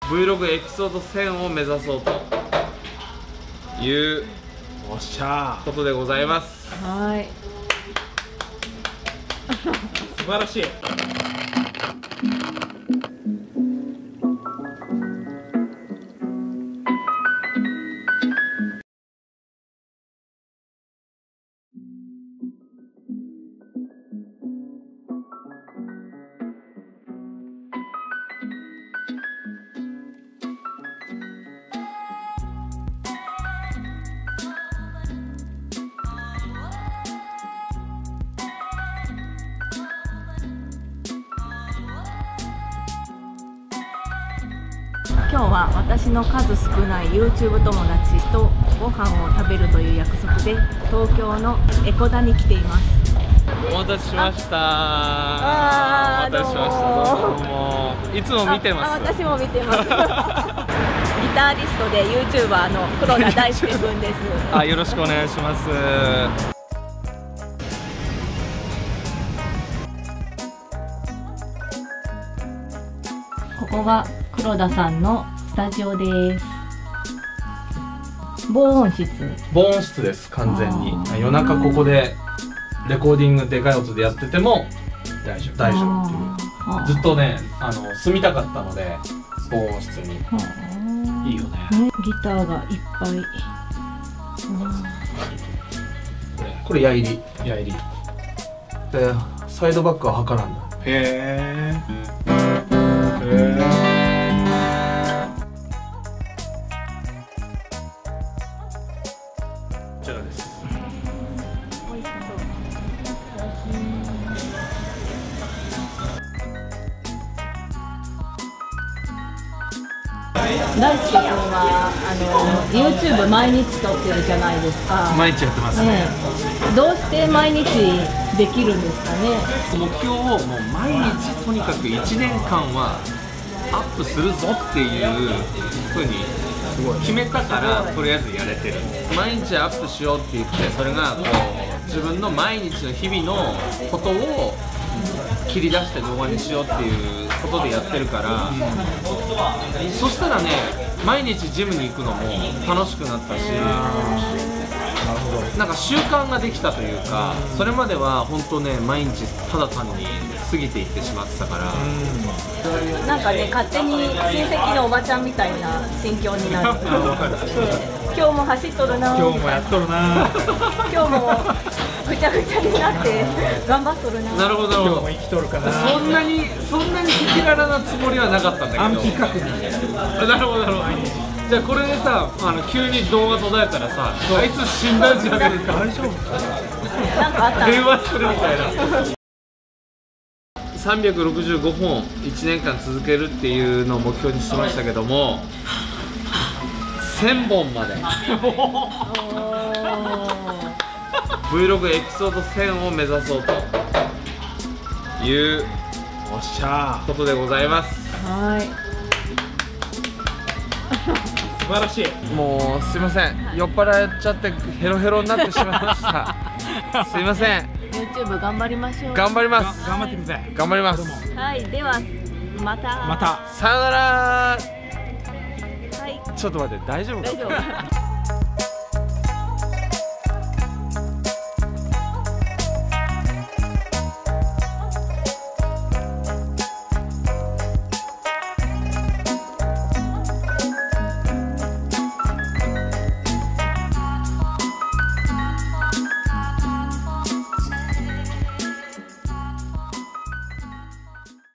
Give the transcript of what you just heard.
Vlog エピソード1000を目指そうというおっしゃことでございます。 はい。 素晴らしい。 今日は私の数少ない YouTube 友達とご飯を食べるという約束で東京の江古田に来ています。 お待たせしました。 あお待たせしました。どうも。いつも見てます。 私も見てます。ギタリストで YouTuber の黒田大輔君です。 よろしくお願いします。 ここが黒田さんのスタジオです。防音室。 防音室です。完全に。夜中ここでレコーディングでかい音でやってても大丈夫っていう。ずっとね住みたかったので防音室に。いいよね。 ギターがいっぱい。 これ矢入り。でサイドバックは測らんだ。 へえ。 こちらです。 大輔君はYouTube 毎日撮ってるじゃないですか。 毎日やってますね。 どうして毎日できるんですかね。 目標をもう毎日とにかく1年間はアップするぞっていうふうに決めたからとりあえずやれてる。毎日アップしようって言ってそれがこう自分の毎日の日々のことを切り出して動画にしようっていうことでやってるから、そしたらね毎日ジムに行くのも楽しくなったし、なんか習慣ができたというか、それまでは本当ね毎日ただ単に過ぎていってしまってたから、 なんかね勝手に親戚のおばちゃんみたいな心境になる。今日も走っとるな。 今日もやっとるな。 今日もぐちゃぐちゃになって頑張っとるな。 なるほど。 今日も生きとるかな。 そんなに赤裸々なつもりはなかったんだけど。 安否確認。 なるほど。じゃあこれでさ急に動画途絶えたらさ、あいつ死んだんじゃねえか。大丈夫？ なんかあった。 電話するみたいな。365本1年間続けるっていうのを目標にしてましたけども、1000本までVlog エピソード1000を目指そうというおっしゃことでございます。 はい。 素晴らしい。 もうすいません、酔っ払っちゃってヘロヘロになってしまいました。すいません。 YouTube 頑張りましょう。 頑張ります。 頑張ってください。 頑張ります。 はい、ではまた。 また。 さよなら。 はい。 ちょっと待って、大丈夫か？ 大丈夫。